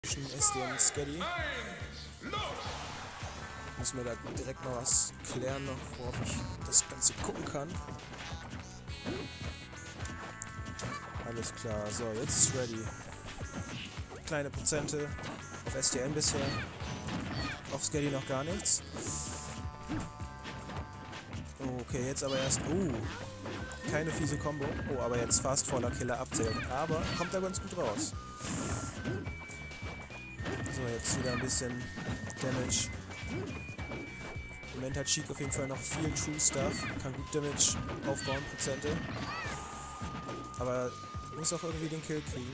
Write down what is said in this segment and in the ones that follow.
zwischen SD und Skady. Muss mir da direkt noch was klären, noch, worauf ich das Ganze gucken kann. Alles klar, so, jetzt ist ready. Kleine Prozente auf SDN bisher. Auf Skady noch gar nichts. Okay, jetzt aber erst... keine fiese Combo. Oh, aber jetzt Fast-Faller Killer abzählt. Aber kommt da ganz gut raus. So, jetzt wieder ein bisschen Damage. Im Moment hat Sheik auf jeden Fall noch viel True Stuff. Kann gut Damage aufbauen, Prozente. Aber muss auch irgendwie den Kill kriegen.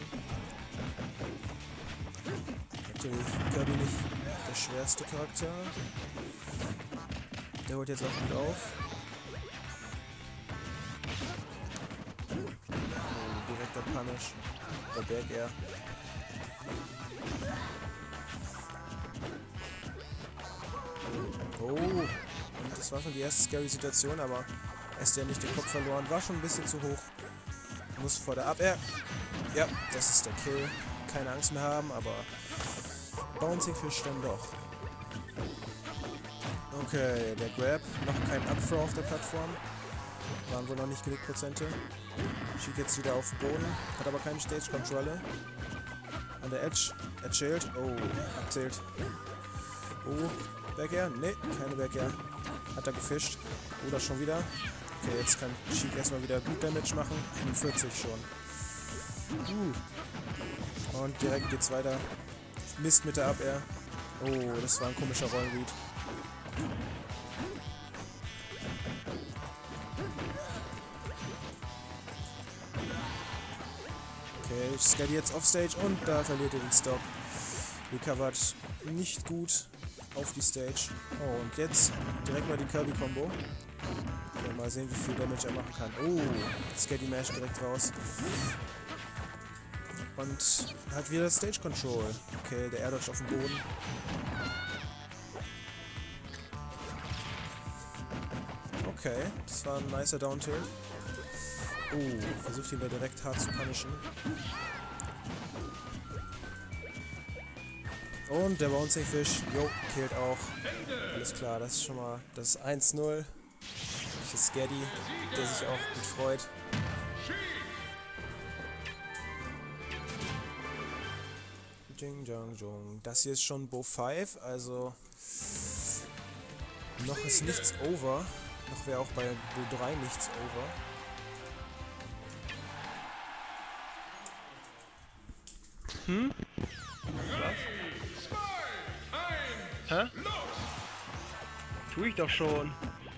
Natürlich Kirby nicht der schwerste Charakter. Der holt jetzt auch gut auf. Oh, direkter Punish. Der Back Air. Oh, und das war schon die erste scary Situation, aber SDN nicht den Kopf verloren. War schon ein bisschen zu hoch. Muss vor der Up-Air. Ja, das ist der Kill. Keine Angst mehr haben, aber Bouncing Fish dann doch. Okay, der Grab. Noch kein Up-Throw auf der Plattform. Waren wohl noch nicht genug Prozente. Sheik jetzt wieder auf den Boden. Hat aber keine Stage-Kontrolle. An der Edge. Er chillt. Oh, abzählt. Oh, Back Air? Ne, keine Back Air. Hat er gefischt. Oder schon wieder. Okay, jetzt kann Sheik erstmal wieder gut Damage machen. 41 schon. Und direkt geht's weiter. Mist mit der Up-Air. Oh, das war ein komischer Rollenread. Okay, Skady jetzt offstage und da verliert er den Stock. Recovered nicht gut auf die Stage. Oh, und jetzt direkt mal die Kirby-Kombo. Ja, mal sehen, wie viel Damage er machen kann. Oh, Skady Mash direkt raus. Und hat wieder Stage Control. Okay, der Air Dodge auf dem Boden. Okay, das war ein nicer Down-Tilt. Oh, versucht ihn da direkt hart zu punishen. Und der Bouncing Fish, jo, killt auch. Alles klar, das ist schon mal das 1-0. Für Skady, der sich auch gut freut. Jing, jang, jong. Das hier ist schon Bo 5, also noch ist nichts over. Noch wäre auch bei Bo 3 nichts over. Was? Hä? Tu ich doch schon.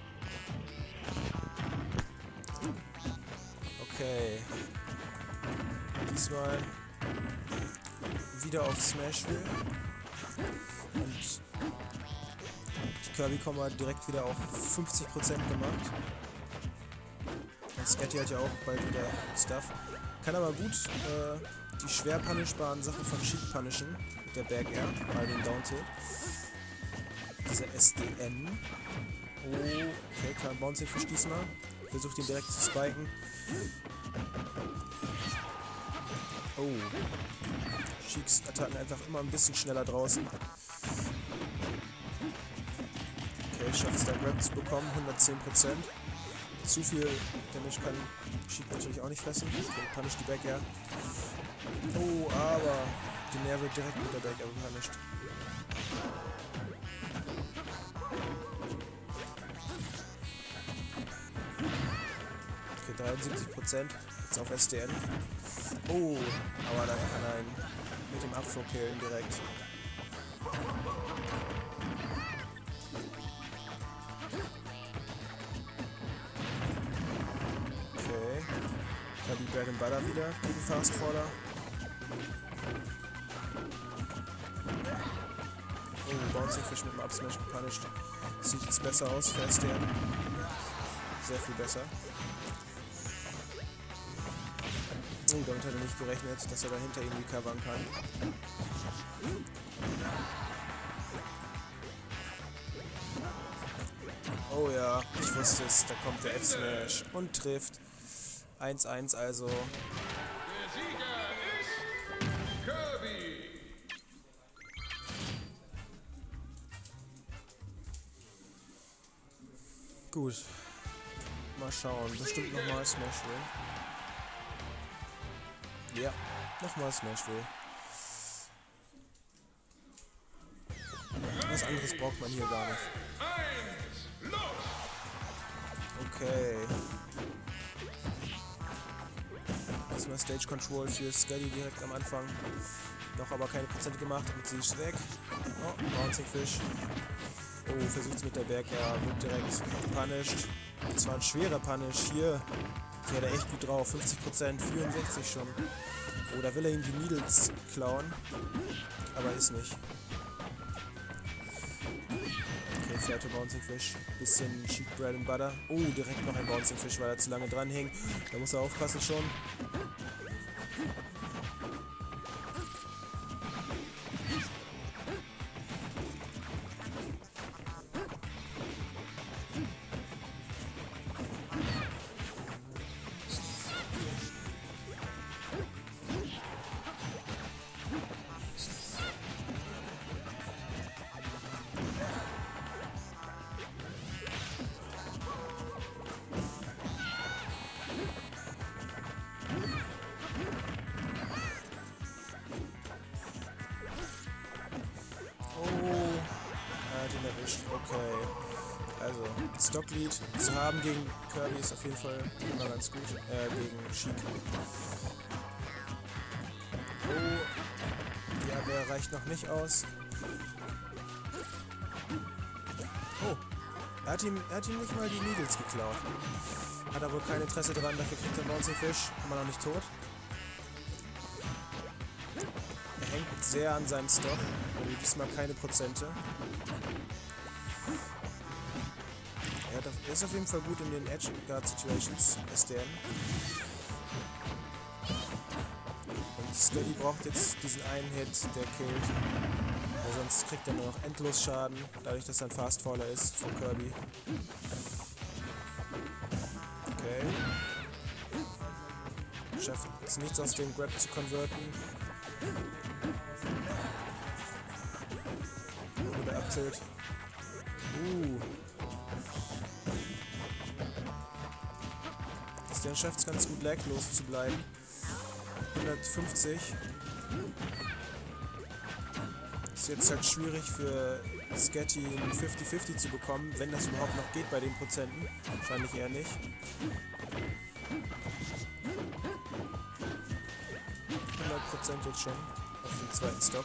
Okay. Diesmal wieder auf Smash will. Und die Kirby-Kombo hat direkt wieder auf 50% gemacht. Und Skady hat ja auch bald wieder Stuff. Kann aber gut die schwer punishbaren Sachen von Sheik punishen. Mit der Back Air, bei dem Down-Tilt. Dieser SDN. Oh, okay, kann Bouncing Fish diesmal. Versucht ihn direkt zu spiken. Oh. Sheiks Attacken einfach immer ein bisschen schneller draußen. Okay, schafft es da Grab zu bekommen, 110%. Zu viel Damage kann Sheik natürlich auch nicht fressen. Okay, punish die Back Air. Oh, aber die Nair wird direkt mit der Back Air punished. Okay, 73% jetzt auf SDN. Oh, aber dann kann er ihn mit dem Up-Throw killen direkt. Okay. Kirby Bread and Butter wieder gegen Fast Faller. Oh, Bouncing Fish mit dem Up-Smash gepunished. Sieht jetzt besser aus für SDN. Sehr viel besser. Oh, damit hat er nicht gerechnet, dass er da hinter ihm recovern kann. Oh ja, ich wusste es, da kommt der F-Smash und trifft. 1-1 also. Der Sieger ist Kirby. Gut. Mal schauen. Bestimmt nochmal Smashville. Ja, nochmal Smashville. Was anderes braucht man hier gar nicht. Okay. Erstmal Stage Control für Skady direkt am Anfang. Noch aber keine Prozente gemacht und sie ist weg. Oh, Bouncing Fish. Oh, versucht's mit der Berg, ja, wird direkt punished. Das war ein schwerer Punish hier. Die hat er echt gut drauf. 50%, 64 schon. Oh, da will er ihm die Needles klauen. Aber ist nicht. Okay, fährte Bouncing Fish. Bisschen Cheap Bread and Butter. Oh, direkt noch ein Bouncing Fish, weil er zu lange dran hing. Da muss er aufpassen schon. Okay, also Stocklead zu haben gegen Kirby ist auf jeden Fall immer ganz gut, gegen Sheik. Oh, die Abwehr reicht noch nicht aus. Oh, er hat ihm nicht mal die Needles geklaut. Hat aber wohl kein Interesse daran, dafür kriegt er Bouncing Fish, immer noch nicht tot. Er hängt sehr an seinem Stock, also diesmal keine Prozente. Er ist auf jeden Fall gut in den Edge Guard Situations, SDN. Und Skady braucht jetzt diesen einen Hit, der killt. Weil sonst kriegt er nur noch endlos Schaden, dadurch, dass er ein Fast Faller ist von Kirby. Okay. Schafft es nichts aus dem Grab zu konverten. Oder abtilt. Der schafft es ganz gut laglos zu bleiben. 150. Ist jetzt halt schwierig für Skady einen 50-50 zu bekommen, wenn das überhaupt noch geht bei den Prozenten. Wahrscheinlich eher nicht. 100% jetzt schon auf dem zweiten Stock.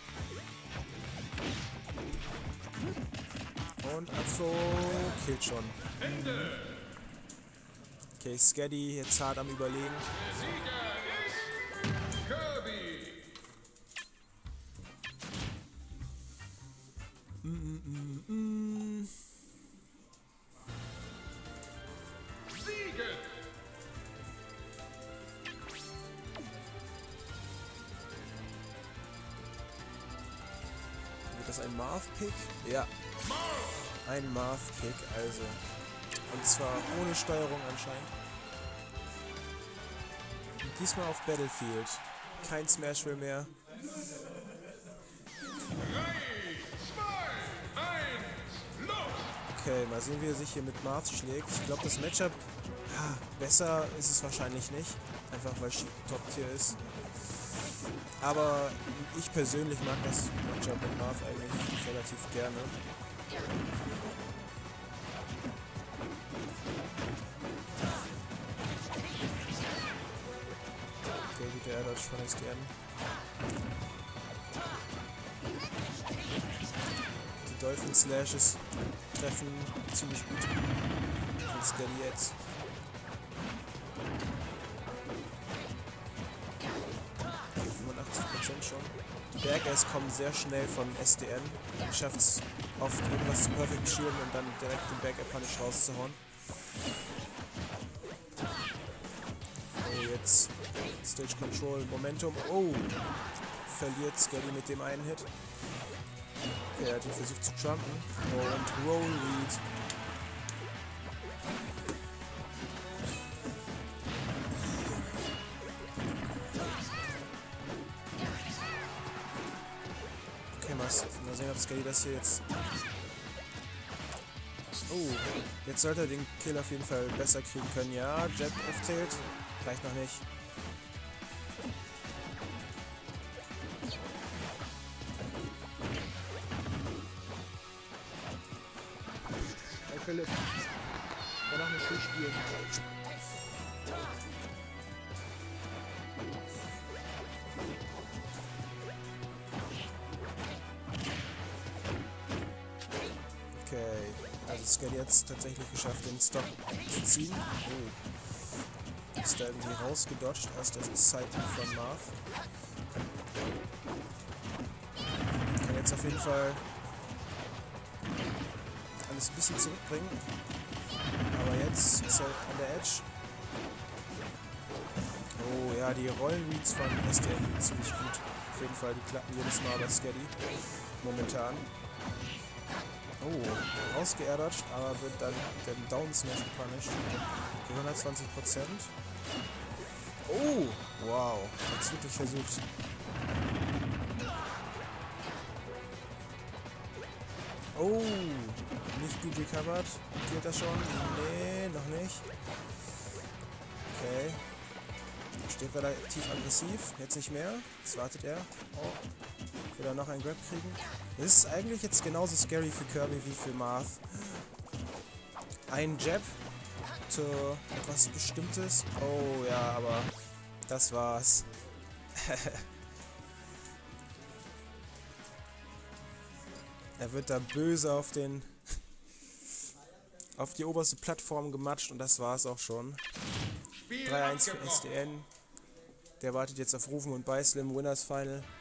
Und Abthrow killt schon. Okay, Skady jetzt hart am Überlegen. Der Sieger ist Kirby. Siegen. Wird das ein Marth-Pick? Ja. Ein Marth-Pick, also. Und zwar ohne Steuerung anscheinend. Und diesmal auf Battlefield. Kein Smashville mehr. 3, 2, 1, los! Okay, mal sehen, wie er sich hier mit Marth schlägt. Ich glaube, das Matchup, besser ist es wahrscheinlich nicht. Einfach weil Sheik Top-Tier ist. Aber ich persönlich mag das Matchup mit Marth eigentlich relativ gerne. Der Air Dodge von SDN. Die Dolphin Slashes treffen ziemlich gut von Skady jetzt. Okay, 85% schon. Die Back-Airs kommen sehr schnell von SDN. Schafft es oft irgendwas zu perfekt shielden und dann direkt den Back-Air-Punish rauszuhauen. Oh, jetzt Stage Control, Momentum. Oh! Verliert Skady mit dem einen Hit. Okay, er hat ihn versucht zu jumpen. Und Roll Lead. Okay, mal sehen, ob Skady das hier jetzt Oh, jetzt sollte er den Kill auf jeden Fall besser kriegen können. Ja, Jab aufzählt. Reicht noch nicht. Hey Philipp. War noch ein Spiel. Okay, also Skady hat es tatsächlich geschafft, den Stock zu ziehen. Oh. Ist da irgendwie rausgedodged aus der Zeit von Marth. Kann jetzt auf jeden Fall alles ein bisschen zurückbringen. Aber jetzt ist er an der Edge. Oh ja, die Rollenreads von SDN sind ziemlich gut. Auf jeden Fall, die klappen jedes Mal bei Skady. Momentan. Oh, rausgeerdert, aber wird dann den Down Smash gepunished. Für 120%. Oh, wow. Hat's wirklich versucht. Oh, nicht gut recovered. Geht das schon? Nee, noch nicht. Okay. Steht relativ aggressiv. Jetzt nicht mehr. Jetzt wartet er. Oh. Will er noch einen Grab kriegen? Das ist eigentlich jetzt genauso scary für Kirby wie für Marth. Ein Jab zu etwas Bestimmtes. Oh ja, aber das war's. Er wird da böse auf die oberste Plattform gematscht und das war's auch schon. 3-1 für SDN. Der wartet jetzt auf Rufen und Beislim, Winners Final.